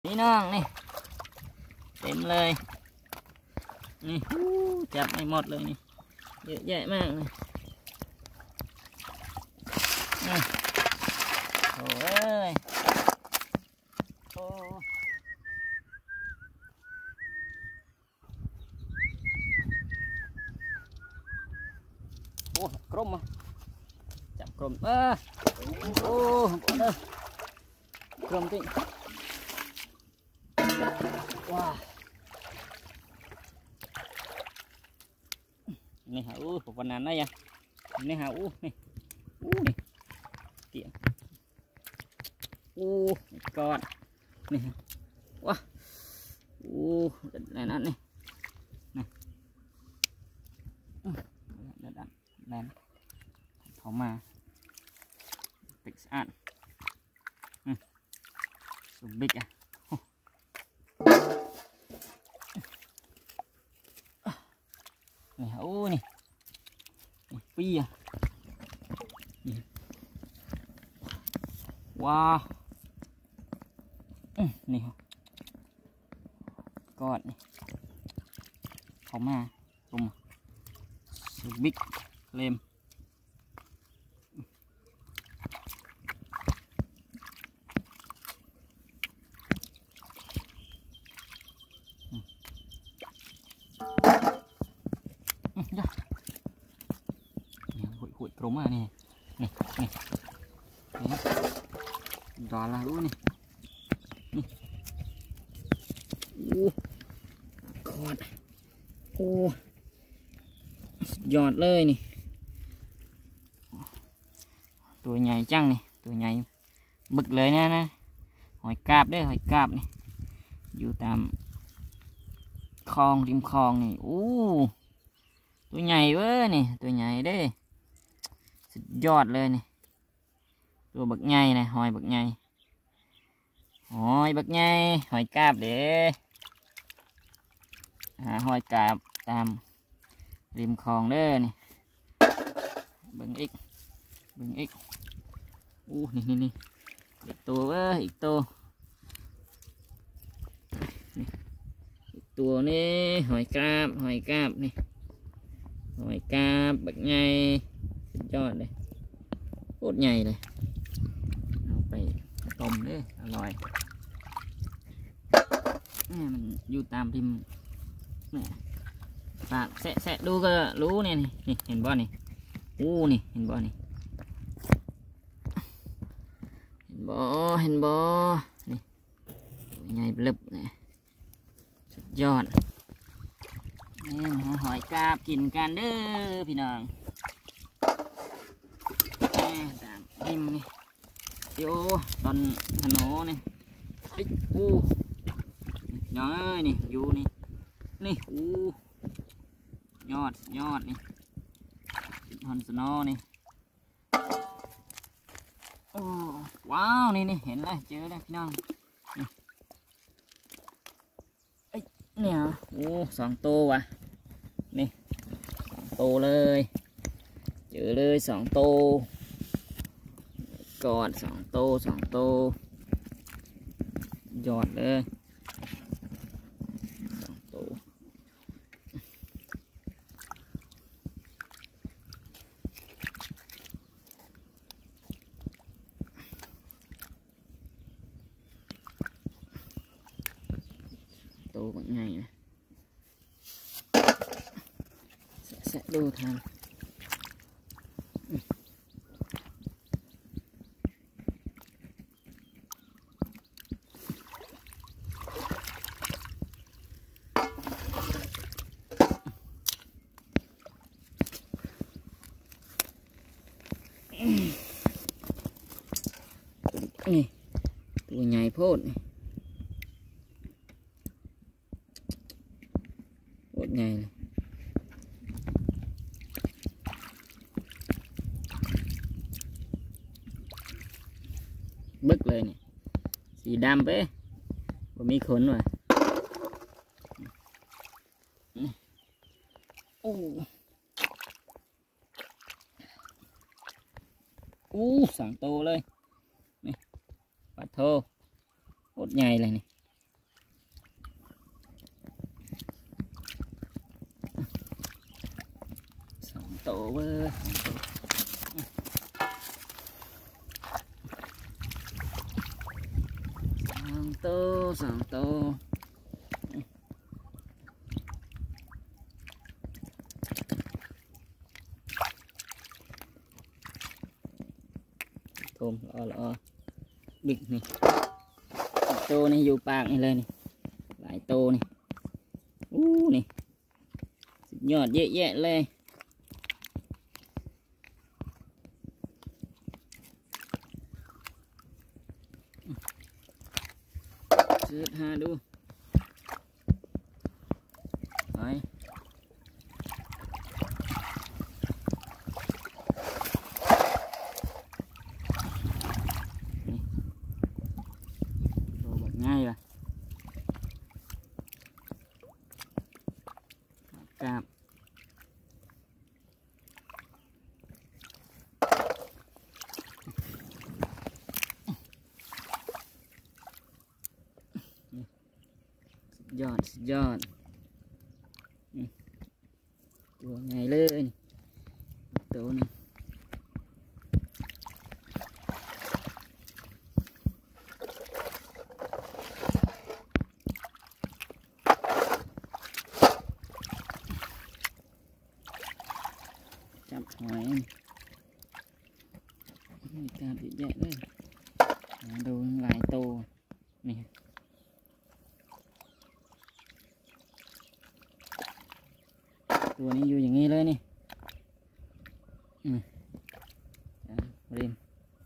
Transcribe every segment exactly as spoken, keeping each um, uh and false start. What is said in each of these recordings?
นี่น้องนี่เต็มเลยนี่จับไม่หมดเลยนี่เยอะแยะมากเลยโอ้ยโอ้โอ้กลมอ่ะจับกลมเออโอ้เออกลมจริงว้านี่ฮะอู้วันนั้นได้ยังนี่ฮะอู้นี่อู้นี่เกี่ยอู้ก้อนนี่ว้าอู้นั่นนั่นนี่นี่นั่นนั่นนั่นเขามาติดสะอาดสุดบิ๊กอ่ะนี่ฮะอู้นี่ปีอ่ะว้าวนี่ฮะกอดนี่เขามาตุ่มสุดบิ๊กเลมขุดกลมอ่ะนี่นี่นี่นี่ดอลลาร์รู้นี่นี่โอ้กอดโอ้ยอดเลยนี่ตัวใหญ่จังนี่ตัวใหญ่บึกเลยนะนะหอยกาบได้หอยกาบนี่อยู่ตามคลองริมคลองนี่โอ้ตัวใหญ่เว้ยนี่ตัวใหญ่เด้สุดยอดเลยนี่ตัวบักใหญ่นะหอยบักใหญ่หอยบักใหญ่หอยกาบเด้หาหอยกาบตามริมคลองเด้อนี่เบิ่งอีกเบิ่งอีกอู้นี่นี่นี่อีกตัวเว้ยอีกตัวอีกตัวนี่หอยกาบหอยกาบนี่หอยกาบบักใหญ่สุดยอดเลยโคตรใหญ่เลยเอาไปต้มด้วยอร่อยนี่มันอยู่ตามริมนี่ปากแสะแสะดูก็รู้เนี่ยนี่นี่เห็นบ่นี่อู้นี่เห็นบ่นี่เห็นบ่เห็นบ่นี่ใหญ่เล็บนี่สุดยอดนี่มาหอยกาบกินกันเด้อพี่น้องตามริมนี่โยตอนถนนนี่ติ๊กอู้น้อยนี่อยู่นี่นี่อู้ยอดยอดนี่ฮอนสโนนี่โอ้ว้าวนี่นี่เห็นเลยเจอแล้วพี่น้องนี่เอ้ยเนี่ยโอ้สองตัวว่ะนี่สองตัวเลยเจอเลยสองตัวกอดสองตัวสองตัวยอดเลยสองตัวตัวแบบไงนะแสะดูทางนี่ตัวใหญ่โพดนี่โพดใหญ่เลยบึกเลยนี่สีดำไปบ่มีขนว่ะโอ้โอ้สองตัวเลยนี่ปลาโทโคตรใหญ่เลยนี่โตเว้ยสามโตสามโตโทมอ๋ออ๋อบิ๊กนี่โตนี่อยู่ปากนี่เลยนี่หลายโตนี่อู้นี่สุดยอดเยอะแยะเลยซื้อหาดูไปง่ายเลยกราบยอดยอดตัวใหญ่เลยตัวนี้จับหอยมีตาดีแยะเลยดูหลายตัวนี่ตัวนี้อยู่อย่างนี้เลยนี่อืมริม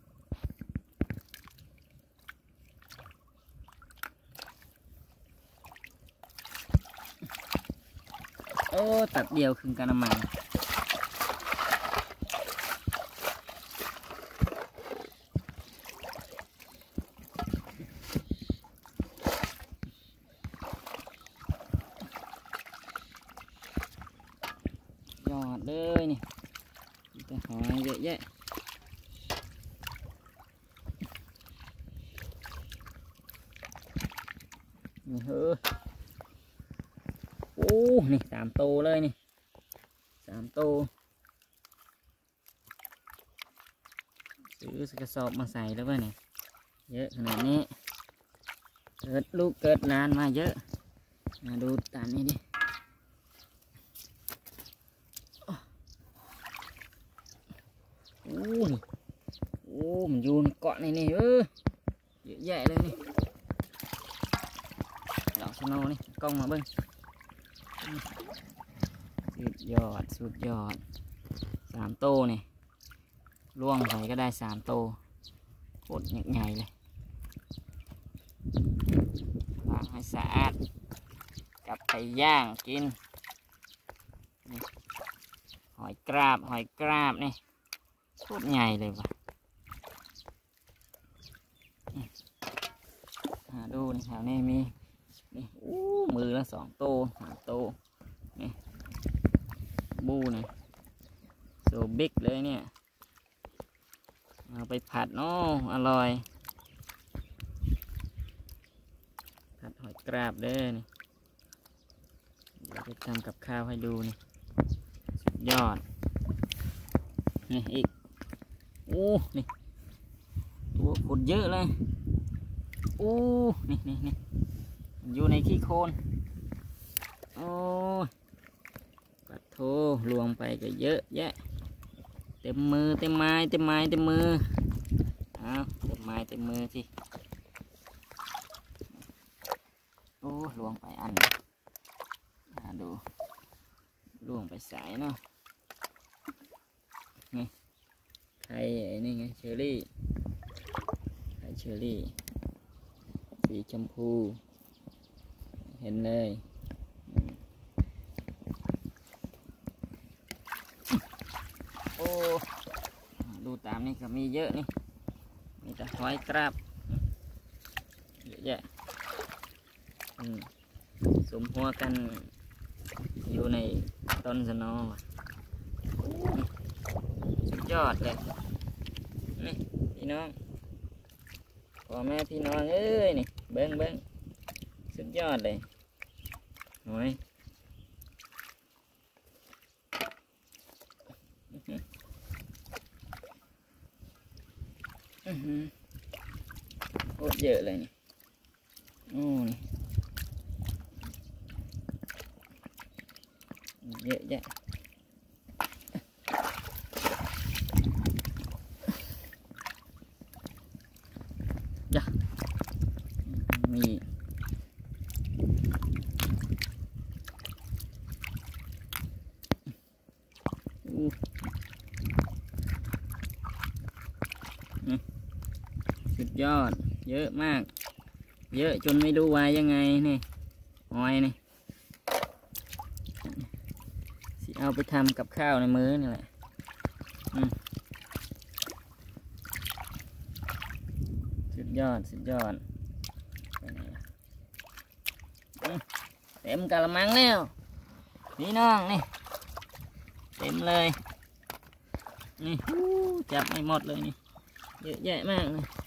โอ้ตัดเดียวคืนกันน้ำมันยอดเลยนี่แต่หอยเยอะแยะนี่เฮ้อโอ้นี่สามโตเลยนี่สามโตซื้อกระสอบมาใส่แล้วป่ะเนี่ยเยอะขนาดนี้เกิดลูกเกิดนานมาเยอะมาดูตามนี้ดิโอ้นี่โอ้มันอยู่ในเกาะนี่นี่เออเยอะแยะเลยนี่ดอกสโนนี่กล้องมาเบิ้งสุดยอดสุดยอดสามโตนี่ล่วงใส่ก็ได้สามโตโคตรใหญ่เลยล้างให้สะอาดกลับไปย่างกินนี่หอยกราบหอยกราบนี่โคตรใหญ่เลยว่ะหาดูนี่แถวนี้มีนี่อู้มือละสองโตสามโตนี่บูนี่โซบิ๊กเลยเนี่ยเอาไปผัดเนาะอร่อยผัดหอยกราบเด้อนี่เดี๋ยวจะทำกับข้าวให้ดูนี่สุดยอดนี่อีกโอ้นี่ตัวขุดเยอะเลยโอ้นี่นี่นี่อยู่ในขี้โคลนโอ้ปัดโถลวงไปก็เยอะแยะเต็มมือเต็มไม้เต็มไม้เต็มมือเอาเต็มไม้เต็มมือสิโอ้ลวงไปอันดูลวงไปสายเนาะนี่ไข่ไอ้นี่ไงเชอรี่ไข่เชอรี่สีชมพูเห็นเลยโอ้ดูตามนี่ก็มีเยอะนี่มีแต่หอยกราบเยอะแยะสมหัวกันอยู่ในต้นสนอสุดยอดเลยนี่พี่น้องพ่อแม่พี่น้องเอ้ยนี่เบิ้งเบิ้งสุดยอดเลยหอยอือหือโคตรเยอะเลยนี่โอ้นี่เยอะแยะจ้ะมีอู้สุดยอดเยอะมากเยอะจนไม่รู้ว่ายังไงนี่หอยนี่สิเอาไปทำกับข้าวในมื้อนี่แหละสุดยอดสุดยอดเต็มกะละมังแล้วพี่น้องนี่เต็มเลยนี่จับไม่หมดเลยนี่เยอะแยะมากเลย